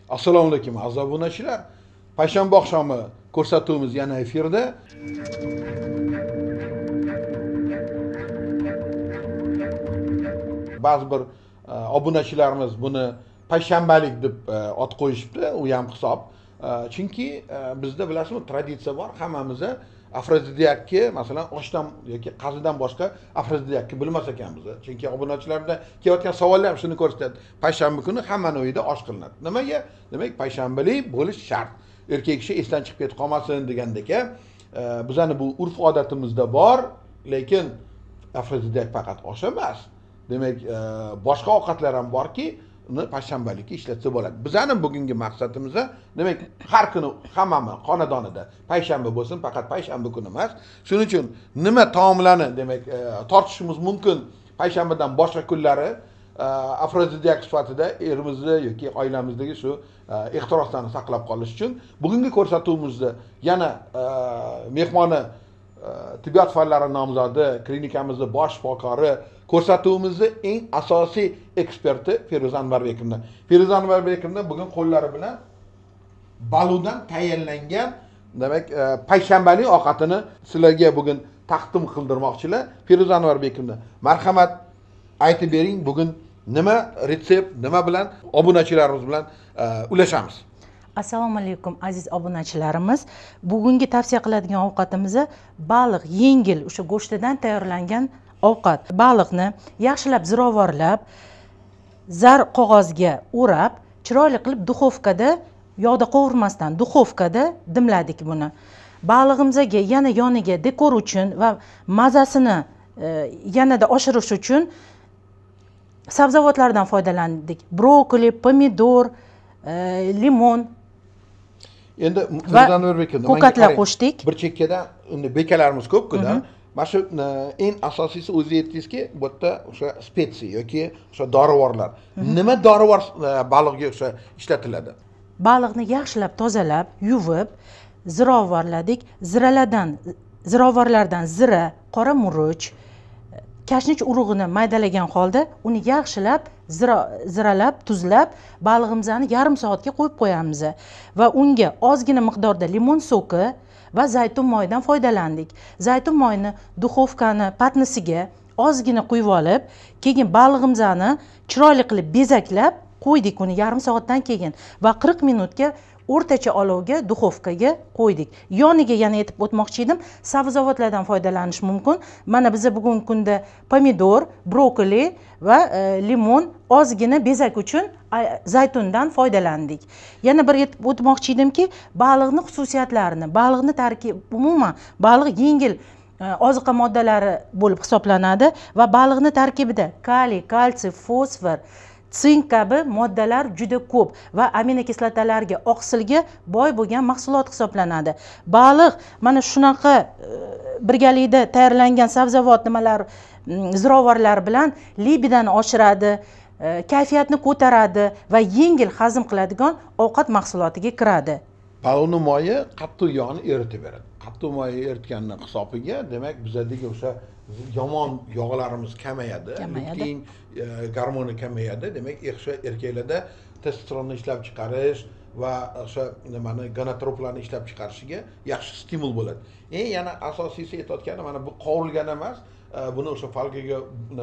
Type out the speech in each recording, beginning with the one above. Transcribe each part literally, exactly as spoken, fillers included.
Assalomu alaykum aziz obunachilar. Payshanba oqshomi ko'rsatuvimiz yana efirda. Ba'zi bir obunachilarimiz buni payshanbalik deb ot qo'yishibdi, u ham hisob. Chunki bizda bilasizmi, traditsiya bor, hammamiz afrodiziakni, masalan, oshdan yoki qazidan boshqa afrodiziakni bilmas ekanmiz. Chunki obunachilarda kelayotgan savollar ham shuni ko'rsatadi. Payshanba kuni hammaning uyida osh qilinadi. Nimaga? Demak, payshanbalik bo'lish shart. Erkak kishi esdan chiqib ketib qolmasin degandek, bizning bu urf odatimizda bor, lekin afrodiziak faqat osh emas. Demak, boshqa ovqatlar ham borki, uni payshanbalikka ishlatsa bo'ladi. Bizning bugungi maqsadimiz, demak, har kuni hammamiz xonadonida payshanba bo'lsin, faqat payshanba kuni emas. Shuning uchun nima taomlarni, demak, tortishimiz mumkin payshanbadan boshqa kunlari afrodiziak sifatida erimizni yoki oilamizdagi shu ehtiroslarni saqlab qolish uchun bugungi ko'rsatuvimizda yana mehmoni tibbiyot fanlari nomzodi, klinikamizning bosh shifokori, ko'rsatuvimizning eng asosiy eksperti Feruza Anvarbekovna. Feruza Anvarbekovna bugun qo'llari bilan baludan tayyorlangan, demak, payshanbalik ovqatini sizlarga bugun taqdim qildirmoqchilar. Feruza Anvarbekovna, marhamat, aytib bering, bugun nima retsept, nima bilan obunachilarimiz bilan ulashamiz? Assalomu alaykum aziz obunachilarimiz. Bugungi tavsiya qiladigan ovqatimiz baliq, yengil o'sha go'shtidan tayyorlangan ovqat. Baliqni yaxshilab ziravorlab, zar qog'ozga o'rab, chiroyli qilib duxovkada, yog'da qovurmasdan duxovkada dimladik buni. Balig'imizga yana yoniga dekor uchun va mazasini yanada oshirish uchun sabzavotlardan foydalandik. Brokoli, pomidor, limon endi ko'katlar qo'shdik. Bir chekkada unda bekalarimiz ko'p-ku-da. Mana shu eng asosiysi o'zi aytdingizki, bu yerda o'sha spetsiya yoki o'sha dorivorlar. Nima dorivor baliqga o'sha ishlatiladi? Baliqni yaxshilab tozalab, yuvib, ziravorladik. Ziralardan, ziravorlardan zira, qora murch, kashnich urug'ini maydalagan holda uni yaxshilab ziralab, tuzlab, balig'imizni yarim soatga qo'yib qo'yamiz va unga ozgina miqdorda limon so'ki va zaytun moyidan foydalandik. Zaytun moyini duxovkani patnisiga ozgina quyib olib, keyin balig'imizni chiroyli qilib bezaklab qo'ydik uni yarim soatdan keyin va qirq minutga o'rtacha olovga duxovkaga qo'ydik. Yoniga yana aytib o'tmoqchi edim, sabzavotlardan foydalanish mumkin. Mana biz bugungi kunda pomidor, brokoli va limon, ozgina bezak uchun zaytundan foydalandik. Yana bir aytib o'tmoqchi edimki, baliqni xususiyatlarini, baliqni tarkibi, umuman baliq yengil oziqa moddalari bo'lib hisoblanadi va baliqni tarkibida kaliy, kalsiy, fosfor, sink kabi moddalar juda ko'p va aminokislotalarga, oqsilga boy bo'lgan mahsulot hisoblanadi. Baliq mana shunaqa birgalikda tayyorlangan sabzavot nimalar, ziravorlar bilan libidani oshiradi, kayfiyatni ko'taradi va yengil hazm qiladigan ovqat mahsulotiga kiradi. Palovni moyi qattiq yog'ni eritib beradi. Qattiq moyi eritganning hisobiga, demak, bizdagi o'sha yomon yog'larimiz kamayadi, leptin gormoni kamayadi. Demak, o'sha erkaklarda testosteronni ishlab chiqarish va o'sha nimani gonotroplarni ishlab chiqarishiga yaxshi stimul bo'ladi. Eng yana asosiysi aytayotganim, mana bu qovurilgan emas, buni o'sha falgaga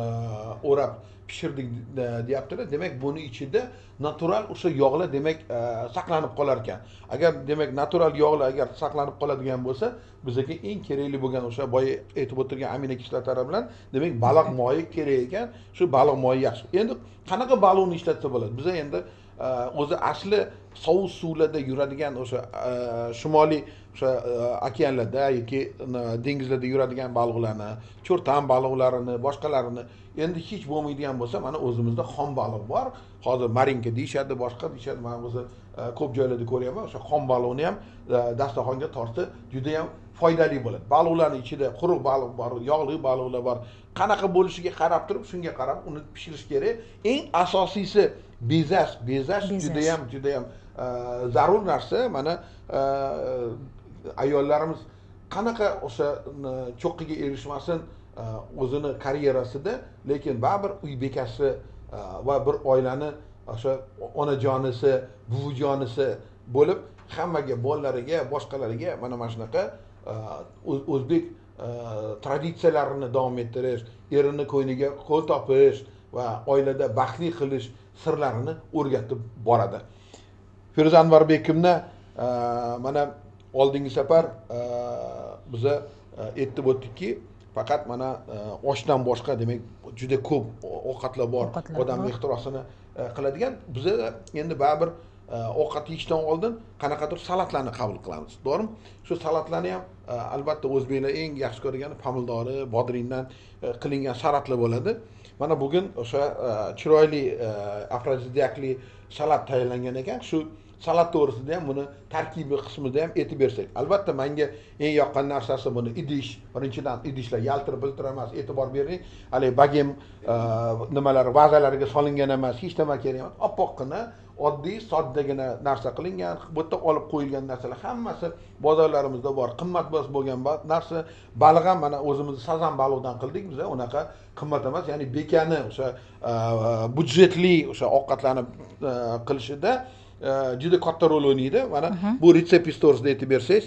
o'rab pishirdik deyaptilar. Demak, buni ichida natural o'sha yog'lar demak saqlanib qolar ekan. Agar demak natural yog'lar agar saqlanib qoladigan bo'lsa, bizga eng kerakli bo'lgan o'sha boya aytib o'tirgan aminokislotalar bilan demak baliq moyi kerak ekan. Shu baliq moyi yaxshi. Endi qanaqa baliqni ishlatsa bo'ladi? Biz endi o'zi asli sovuq suvlarda yuradigan o'sha shimoliy o'sha okeanlarda yoki dengizlarda yuradigan baliqlarni, cho'rtan baliqlarini, boshqalarini endi hech bo'lmaydigan bo'lsa, mana o'zimizda xom baliq bor. Hozir marinka deyshadi, boshqa deyshadi. Men o'zi ko'p joylarda ko'ryapman. O'sha xom baliqni ham dasturxonga tortsa juda ham foydali bo'ladi. Baliqlarning ichida quruq baliq bor, yog'li baliqlar bor. Qanaqa bo'lishiga qarab turib, shunga qarab uni pishirish kerak. Eng asosiysi bezash, bezash juda ham juda ham zarur narsa. Mana ayollarimiz qanaqa o'sha cho'qqiga erishmasin o'zini karyerasida, lekin baribir uy bekasi va bir oilani o'sha onajonisi, buvijonisi bo'lib hammaga, bolalariga, boshqalariga mana mana shunaqa o'zbek traditsiyalarini davom ettirish, erini ko'yniga qo'l topish va oilada baxtli qilish sirlarini o'rgatib boradi. Feruza Anvarbekimni mana oldingi safar biza aytib o'tdikki, faqat mana oshdan boshqa demak juda ko'p ovqatlar bor, odam ehtirosini qiladigan. Biza endi baribir ovqat yeyishdan oldin qanaqadir salatlarni qabul qilamiz, to'g'rimi? Shu salatlarni ham albatta o'zbeklar eng yaxshi ko'rgani pomidori, bodringdan qilingan salatlar bo'ladi. Mana bugun o'sha chiroyli afrodiziakli salat tayyorlangan ekan. Shu salat to'g'risida ham buni tarkibi qismida ham aytib bersak. Albatta menga eng yoqqan narsasi buni idish. Birinchidan idishlar yaltirib biltirib emas, e'tibor bering. Hali bagem nimalar vazalariga solingan emas, hech nima kerak emas. Oppoqqina, oddiy, soddagina narsa qilingan, bu yerda olib qo'yilgan narsalar hammasi bozorlarimizda bor. Qimmatbaho bo'lgan narsa, baliq ham mana o'zimiz sazan baliqdan qildik biz, unaqa qimmat emas. Ya'ni bekani o'sha budjetli o'sha ovqatlarni qilishida juda katta rol o'ynaydi. Mana bu retsept to'g'risida aytib bersangiz.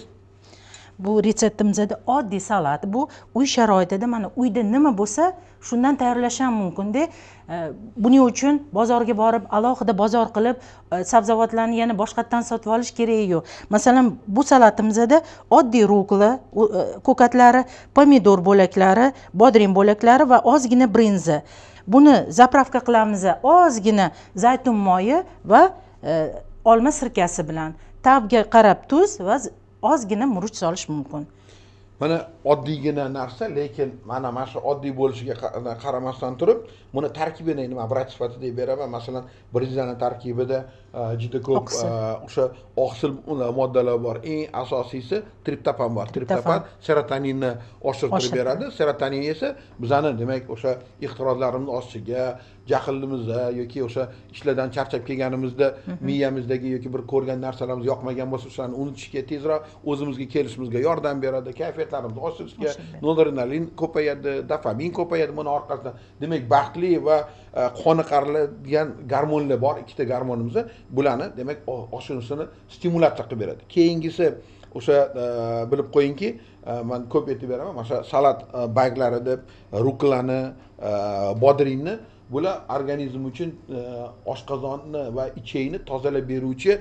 Bu retseptimizda oddiy salat. Bu uy sharoitida mana uyda nima bo'lsa, shundan tayyorlash ham mumkin-da. Buning uchun bozorga borib, alohida bozor qilib, sabzavotlarni yana boshqatdan sotib olish keragi yo'q. Masalan, bu salatimizda oddiy rukla ko'katlari, pomidor bo'laklari, bodring bo'laklari va ozgina brinza. Buni zapravka qilamiz, ozgina zaytun moyi va olma sirkasi bilan. Tabga qarab tuz va ozgina murch solish mumkin. Mana oddiygina narsa, lekin mana mana shu oddiy bo'lishiga qaramasdan turib, buni tarkibini nima vrach sifatida beraman. Masalan, brinzaning tarkibida juda ko'p o'sha oqsil moddalar bor. Eng asosiysi triptofan bor. Triptofan serotoninni oshirib beradi. Serotonin esa bizani demak o'sha ehtiroslarimizni oshishiga, jahlimizda yoki o'sha ishlardan charchab kelganimizda miyamizdagi yoki bir ko'rgan narsalarimiz yoqmagan bo'lsa, o'shani unutishga, tezroq o'zimizga kelishimizga yordam beradi, kayfiyatlarimizni oshirishga, noradrenalin ko'payadi, dopamin ko'payadi buni orqasidan. Demak, baxtli va qoniqarli gormonlar bor, ikkita gormonimiz. Bularni demak oshirishini stimulyatsiya qilib beradi. Keyingisi o'sha bilib qo'yingki, men ko'p aytib beraman, o'sha salat baglari deb ruklani, bodringni bular organizm uchun oshqozonni va ichakni tozalab beruvchi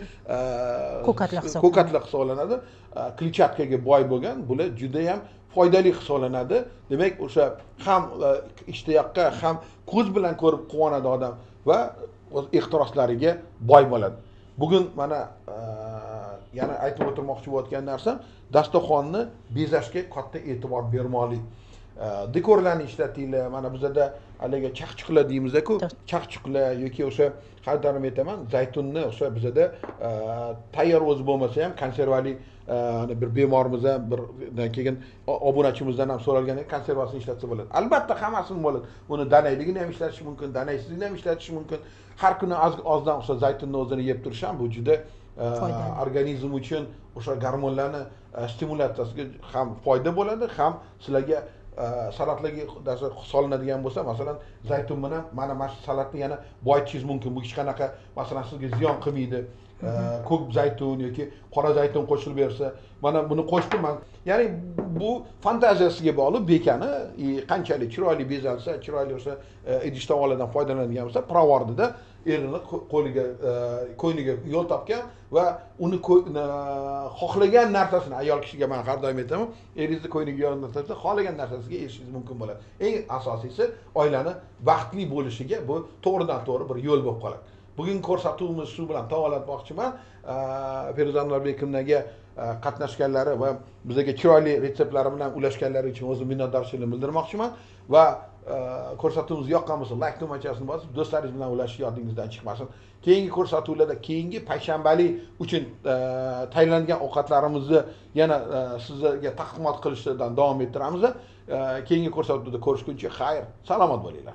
ko'katlar hisoblanadi. Kletchatkaga boy bo'lgan, bular juda ham foydali hisoblanadi. Demak, o'sha ham ishtiyoqqa, ham ko'z bilan ko'rib quvonadi odam va o'z ehtiroslariga boy bo'ladi. Bugun mana yana aytib o'tirmoqchi bo'layotgan narsam, dasturxonni bezashga katta e'tibor bermoqlik. Dekorlarni ishlatinglar. Mana bizda haliga chaqchuqlar deymiz-ku, chaqchuqlar yoki o'sha qaytarim aytaman, zaytunni o'sha bizda tayyor o'zi bo'lmasa ham konservali bir bemorimiz ham birdan keyin obunachimizdan ham so'ralgan konservasini ishlatsa bo'ladi. Albatta hammasini bo'ladi. Uni danayligini ham ishlatish mumkin, danaysizligini ham ishlatish mumkin. Har kuni ozdan o'sha zaytunni o'zini yeb turish ham bu juda organizm uchun o'sha gormonlarni stimulyatsiyasiga ham foyda bo'ladi, ham sizlarga salatlarga solinadigan bo'lsa, masalan, zaytun bilan mana mana shu salatni yana boyitishingiz mumkin. Bu hech qanaqa masalan sizga ziyon qilmaydi. Ko'k zaytun yoki qora zaytun qo'shilib bersa, mana buni qo'shdim men. Ya'ni bu fantaziyasiga bog'liq, bekani qanchalik chiroyli bezalsa, chiroyli o'sha idish tovolardan foydalanadigan bo'lsa, pravordida erini qo'liga, ko'yniga yo'l topgan va uni xohlagan narsasini, ayol kishiga men har doim aytaman, eringizni ko'yniga yo'l topsa, xohlagan narsasiga erishishingiz mumkin bo'ladi. Eng asosiysi oilani baxtli bo'lishiga bu to'g'ridan-to'g'ri bir yo'l bo'lib qoladi. Bugun ko'rsatuvimiz shu bilan davolatmoqchiman. Feruza Anvarbekimga qatnashganlari va bizga chiroyli retseptlari bilan ulashganlari uchun o'zim minnatdorchiligimni bildirmoqchiman va ko'rsatuvimiz yoqqan bo'lsa, like tugmachasini bosib, do'stlaringiz bilan ulashish yodingizdan chiqmasin. Keyingi ko'rsatuvlarda, keyingi payshanbalik uchun tayyorlangan ovqatlarimizni yana sizlarga taqdimot qilishdan davom ettiramiz. Keyingi ko'rsatuvda ko'rishguncha xayr, salomat bo'linglar.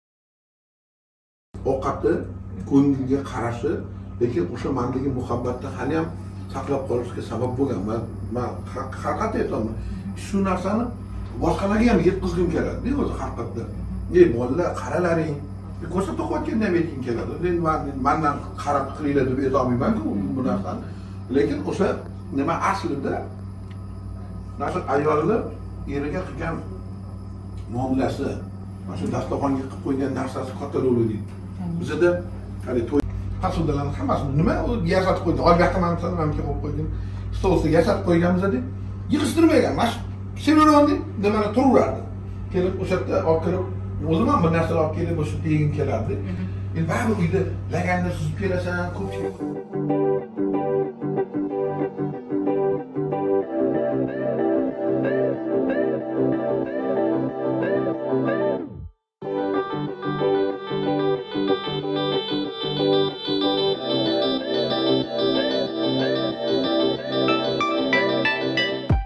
Ovqatni ko'ngilga qarashi, lekin o'sha mendagi muhabbatni hali ham saqlab qolishga sabab bo'lgan. Men men haqiqat aytaman. Shu narsani boshqalarga ham yetkazgim keladi. O'zi haqiqatda. Ey bolalar, qaralaring. ko'rsatib qo'yayotganda ham aytgim keladi. Endi men mendan qarab qilinglar deb aytolmayman-ku bu narsani. Lekin o'sha nima aslida nashr ayolni eriga qilgan muomalasi, mana shu dasturxonga qilib qo'ygan narsasi katta rol o'ynaydi. Bizda hali to'y fasulyalarni hammasini nima u yasatib qo'ydi. Hozir vaqtda men sana menga qo'yib qo'ydim. Stol ustiga yasatib qo'yganmiz deb yig'ishtirmagan. Mana shu semirandi, nimani turaverardi. Kelib o'sha yerda olib kirib o'zim ham bir narsalar olib kelib o'sha tegim kelardi. Endi baribir uyda laganni suzib kelasan, ko'pchilik